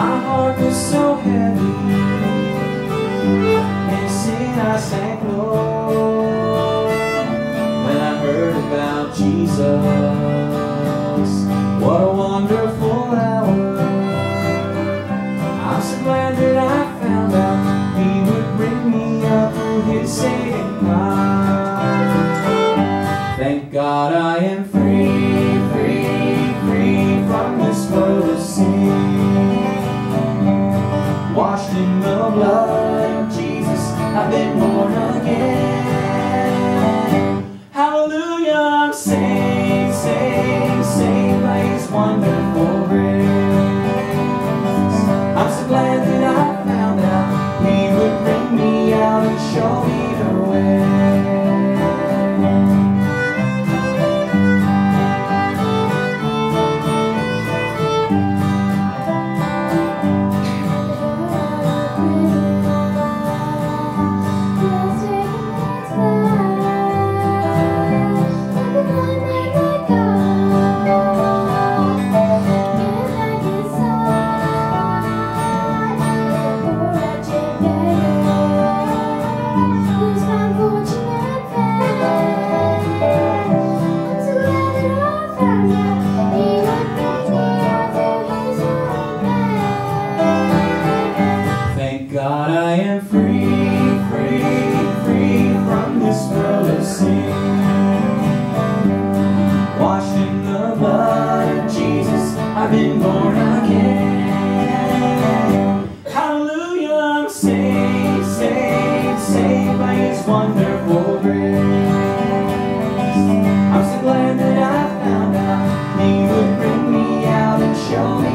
My heart was so heavy, and sin I sank low when I heard about Jesus. What a wonderful hour. I'm so glad that I found out He would bring me up through His saving power. Thank God I am free, free, free from this world of sin. Washed in the blood of Jesus, I've been born again. Hallelujah, I'm saved, saved, saved by His wonderful grace. I'm so glad that I found out He would bring me out and show me the way. God, I am free, free, free from this world of sin. Washed in the blood of Jesus, I've been born again. Hallelujah, I'm saved, saved, saved by His wonderful grace. I'm so glad that I found out He would bring me out and show me